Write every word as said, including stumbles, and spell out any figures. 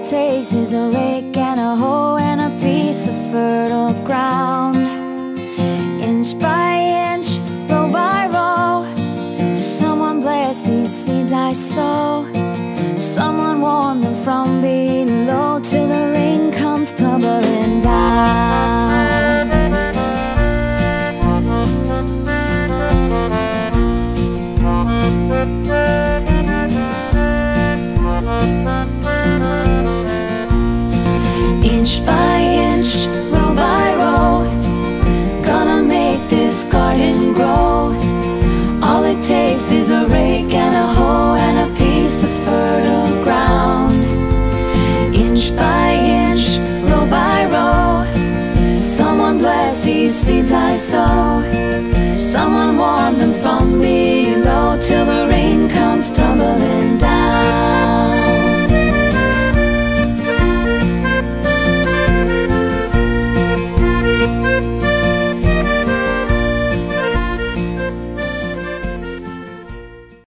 takes is a rake and a hoe and a piece of fertile ground. Inch by inch, row by row, someone bless these seeds I sow. Someone warn them from below till the rain comes tumbling down. Inch by inch, row by row, gonna make this garden grow. All it takes is a rake and a hoe and a piece of fertile ground. Inch by inch, row by row, someone bless these seeds I sow. Someone warn them from below till the rain comes tumbling